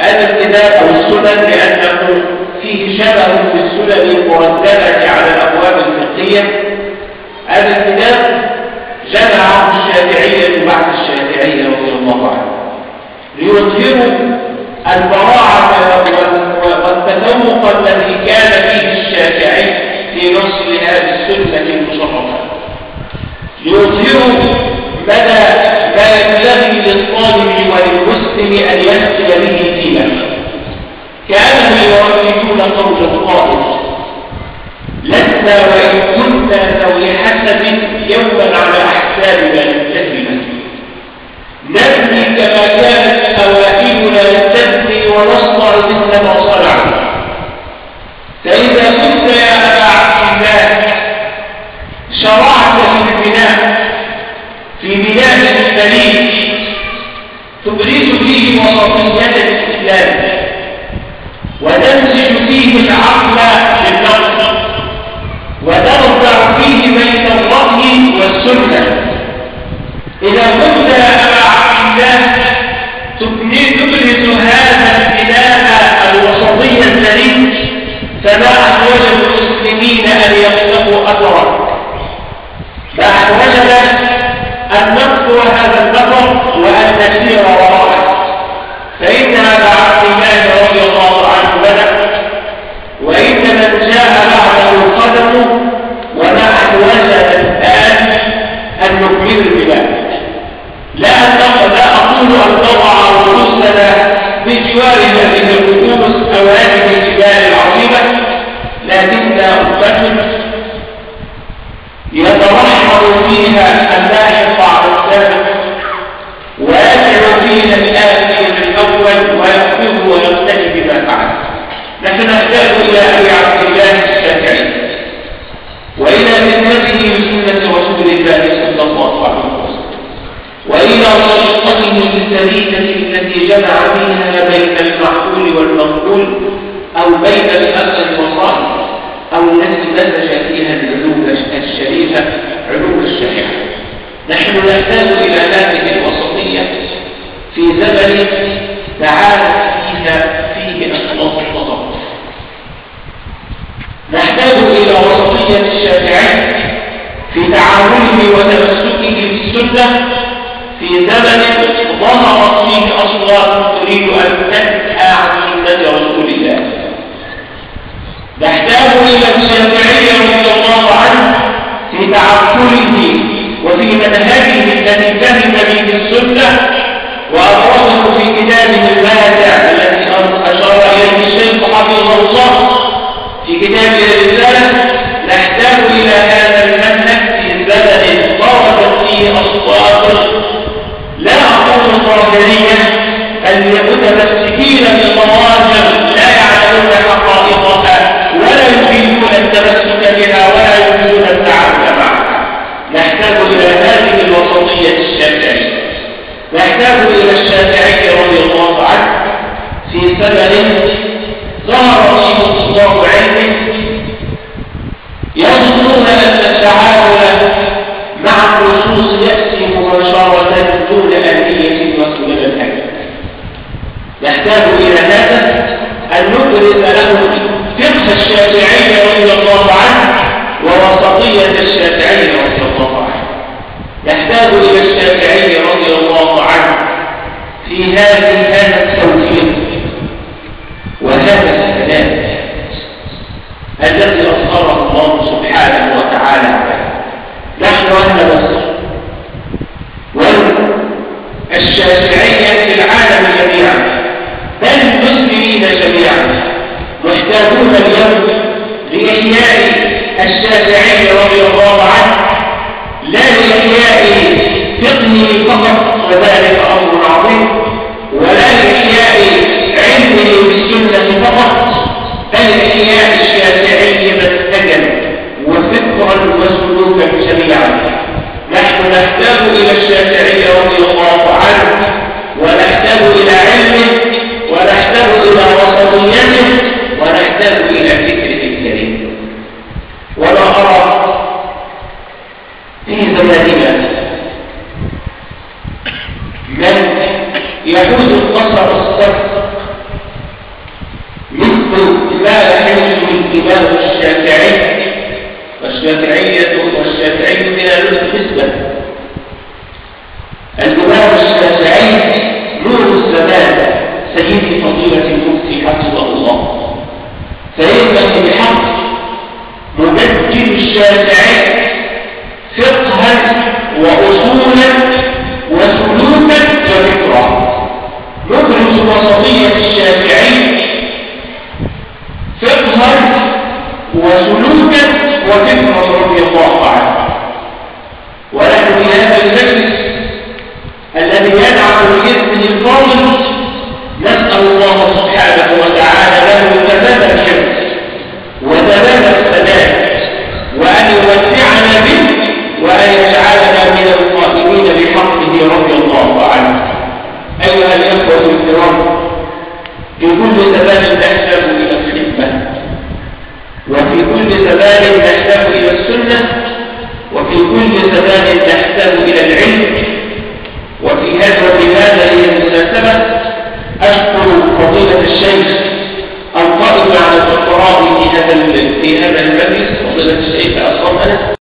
هذا الكتاب أو السنن لأنه فيه شبه في السنن المرتبة على الأبواب الفقهية. هذا الكتاب جمعه الشافعية بعد الشافعية رضي الله عنه ليظهروا البراعة والتفوق الذي كان فيه الشافعي في نصر هذه السنة المشرفة، ليظهروا مدى ما ينبغي للطالب وللمسلم أن يسعى به دينه، كانوا يرددون قول القائل: لسنا وإن كنا ذوي حسب يوما على أحسابنا نتسمة، نبني كما كانت أوائلنا تبني ونصنع مثل ما صنعوا. فإذا كنت يا أبا عبد الله شرعت في بناء السليم تبرز فيه وسطية الإسلام وتمزج فيه العقل بالنقل وترفع فيه بين الرأي والسنة، إذا كنت يا أبا عبد الله تبرز هذا البناء الوسطي السليم فما أحوج المسلمين أن يقتفوا أثرك، ما أحوجنا أن نقتل هذا النفر وأن نسير وراءه، فإن أبا عبد الله رضي الله عنه بدأ، وإن من جاء بعده قدمه، وما أحوجنا الآن أن نكمل البلاد. لا أقول أن نضع رؤوسنا بجوار هذه الرؤوس أو هذه الجبال العظيمة، لكن أمة يترحم فيها اللاحق على السابق ويدعو فيها الآتي بالأول ويخبره ويقتدي بما فعل. نحن نحتاج إلى أبي عبد الله الشافعي وإلى ذمته بسنة رسول الله صلى الله عليه وسلم وإلى طريقته السليمة التي جمع فيها بين المعقول والمنقول أو بين الأصل والظاهر أو التي مزج فيها العلوم الشريفة علوم الشريعة. نحن نحتاج إلى هذه الوسطية في زمن تعالت فيه أخلاق التطور. نحتاج إلى وسطية الشافعي في تعامله وتمسكه بالسنة في زمن ظهرت فيه أصوات تريد أن تنهى عن سنة رسول الله. نحتاج إلى الشافعي رضي الله عنه في تعقله وفي منهجه الذي فهم به السنة وأبرزه في كتابه الماتع الذي أشار إليه الشيخ حفظه الله في كتابه الرسالة. نحتاج إلى هذا المنهج في زمن ضربت فيه أصوات لا أقول ظاهرية المتمسكين بالمواجع لا يعلمون حقائقها ولا يريدون التمسك بها ولا يريدون التعامل معها. نحتاج إلى هذه الوسطية الشافعية. نحتاج إلى الشافعي رضي الله عنه في زمن ظهر فيه الله علمه يظنون أن التعامل مع النصوص يأتي مباشرة دون أهلية وسنن الحكم. نحتاج إلى هذا أن نبرز له فقه الشافعي رضي الله عنه ووسطية الشافعي رضي الله عنه. نحتاج إلى الشافعي رضي الله عنه في هذا التوفيق وهذا السلام الذي أظهره الله سبحانه وتعالى عليه. نحن أهل مصر والشافعية في العالم جميعا بل المسلمين جميعا محتاجون اليوم لإحياء الشافعي رضي الله عنه، لا لإحياء فقهه فقط وذلك أمر عظيم، ولا لإحياء علمه بالسنة فقط، بل لإحياء الشافعي منهجا وفكرا وسلوكا جميعا. نحن نحتاج إلى الشافعي رضي الله عنه ونحتاج إلى علمه ونحتاج إلى وسطيته ونحتاج إلى فكره الكريم. ولا أرى والشافعي من أهل الحسبة. الإمام الشافعي نور الزمان سيد فضيلة المفتي حفظه الله، فينبغي بحق مبجل الشافعي فقها وأصولا وسلوكا وفكرا. نبرز وسطية الشافعي فقها وسلوكا وفكرا رضي الله عنه. ونحن في هذا المجلس الذي يدعم بإذنه الفاضل نسأل الله سبحانه وتعالى له تمام الحفظ وتمام السداد، وأن يمتعنا به وأن يجعلنا من القائمين بحقه رضي الله عنه. أيها الإخوة الكرام، في كل زمان نحتاج إلى الخدمة، وفي كل زمان نحتاج إلى السنة، وفي كل زمان نحتاج إلى العلم. وفي هذه المناسبة أشكر فضيلة الشيخ القائم على الدكتوراه في هذا المجلس، فضيلة الشيخ أصلا أنس،